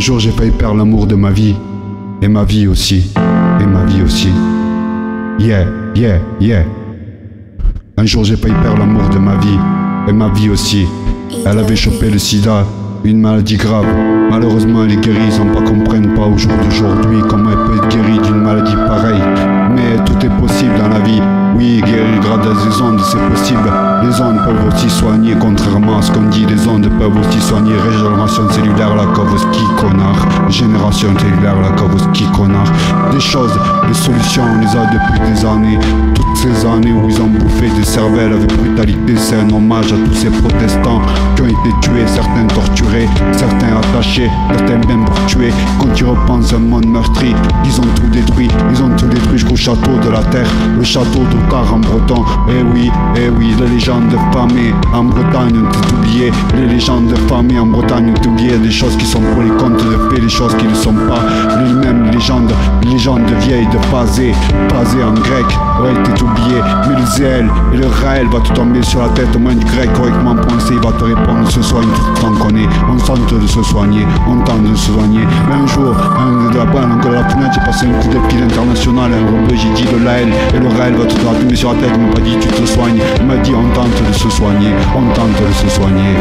jour j'ai failli perdre l'amour de ma vie. Et ma vie aussi. Et ma vie aussi. Yeah, yeah, yeah. Un jour j'ai failli perdre l'amour de ma vie. Et ma vie aussi. Elle avait chopé le sida, une maladie grave. Malheureusement elle est guérie, ils ne comprennent pas au jour d'aujourd'hui comment elle peut être guérie d'une maladie pareille. Mais tout est possible dans la vie. Oui, guérir grâce à des ondes, c'est possible. Les ondes peuvent aussi soigner, contrairement à ce qu'on dit. Les ondes peuvent aussi soigner. Régénération cellulaire, la Kavoski, connard. Génération cellulaire, la Kavoski, connard. Des choses, des solutions, on les a depuis des années. Toutes ces années où ils ont bouffé des cervelles avec brutalité, c'est un hommage à tous ces protestants qui ont été tués, certains torturés, certains attachés, certains même pour tuer. Quand tu repenses à un monde meurtri, ils ont tout détruit jusqu'au château de la terre, le château d'Otar en breton. Eh oui, les légendes famées en Bretagne ont été oubliées. Les légendes famées en Bretagne ont été oubliées. Des choses qui sont pour les contes de fées, les choses qui ne sont pas. Les mêmes légendes vieilles de Pazé en grec auraient été oubliées. Mais le zèle et le raël va te tomber sur la tête. Au moins du grec correctement prononcé, il va te répondre se soigne, tout le temps qu'on est. On tente de se soigner, on tente de se soigner. Mais un jour, de la fenêtre, j'ai passé un coup de fil international, un rebeu, j'ai dit le laël et le raël va te tomber sur la tête. Il m'a pas dit tu te soignes, il m'a dit on tente de se soigner, on tente de se soigner,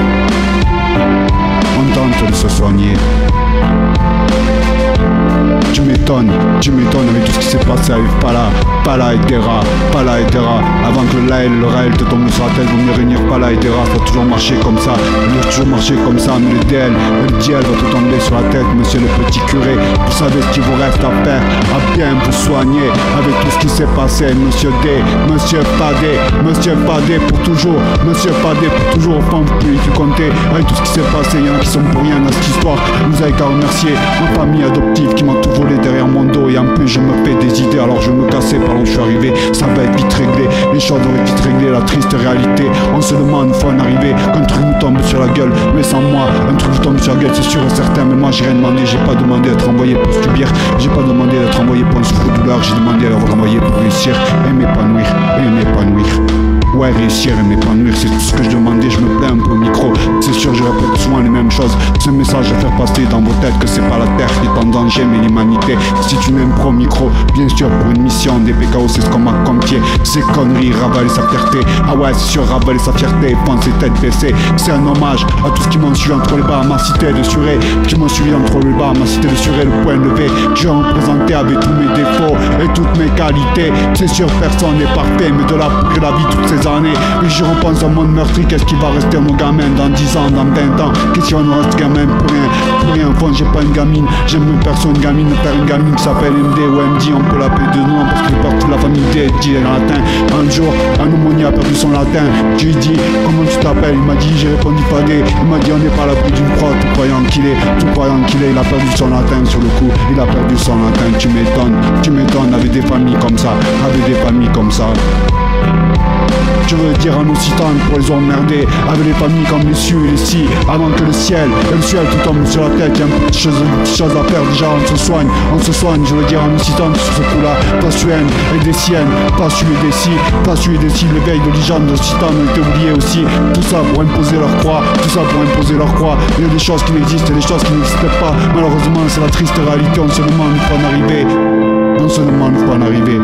on tente de se soigner. Tu m'étonnes avec tout ce qui s'est passé avec Pala et Terra. Avant que le Raël te tombe sur la tête, vaut mieux réunir Pala et Terra. Ça a toujours marché comme ça, mais le DL va te tomber sur la tête, monsieur le petit curé. Vous savez ce qu'il vous reste à faire, à bien vous soigner avec tout ce qui s'est passé, monsieur D, monsieur Fadé pour toujours, au fond vous pouvez plus compter. Avec tout ce qui s'est passé, il y en a qui sont pour rien dans cette histoire. Vous avez qu'à remercier ma famille adoptive qui m'a tout volé derrière mon dos. Et en plus je me fais des idées, alors je me cassais par où je suis arrivé. Ça va être vite réglé, les choses vont être vite réglées. La triste réalité, on se demande une fois en arrivé qu'un truc nous tombe sur la gueule. Mais sans moi, un truc nous tombe sur la gueule, c'est sûr et certain. Mais moi j'ai rien demandé, j'ai pas demandé d'être envoyé pour subir, j'ai pas demandé d'être envoyé pour un souffre-douleur. J'ai demandé d'être envoyé pour réussir et m'épanouir. Ouais, réussir et m'épanouir, c'est tout ce que je demandais. Je me plains un peu au micro, c'est sûr je répète souvent les mêmes choses. Ce message à faire passer dans vos têtes, que c'est pas la terre qui est en danger mais l'humanité. Si tu m'aimes pro micro, bien sûr pour une mission des PKO, c'est ce qu'on m'a confié. Ces conneries, ravaler sa fierté. Ah ouais, c'est sûr, ravaler sa fierté, penser tête baissée. C'est un hommage à tous ceux qui m'ont suivi entre les bas, ma cité de Suré, qui m'ont suivi entre les bas, ma cité de Suré, le point levé. Je vais représenter avec tous mes défauts et toutes mes qualités. C'est sûr personne n'est parfait, mais de là pour la vie toutes ces années. Et je repense à mon meurtri, qu'est-ce qui va rester à nos gamins dans 10 ans, dans 20 ans? Qu'est-ce qui va nous rester gamin pour rien? Au fond j'ai pas une gamine, j'aime une personne, une gamine, faire une gamine qui s'appelle MD ou MD, on peut l'appeler de nom parce qu'il est partie de la famille D, dit en latin. Un jour, un aumônier a perdu son latin, je lui ai dit comment tu t'appelles? Il m'a dit, j'ai répondu Fadé, il m'a dit on n'est pas là plus d'une croix, tout croyant qu'il est, il a perdu son latin sur le coup, il a perdu son latin. Tu m'étonnes avec des familles comme ça, Je veux dire en occitan pour les emmerder, avec les familles comme les cieux et les si, avant que le ciel tout tombe sur la tête. Il y a une petite chose à faire, déjà on se soigne, je veux dire en occitan sur ce coup là. Pas suenne et des siennes, pas su et des si, le veille de l'Ijan d'occitan ont été oubliés aussi. Tout ça pour imposer leur croix, il y a des choses qui n'existent et des choses qui n'existent pas. Malheureusement c'est la triste réalité, on se demande où faut en arriver.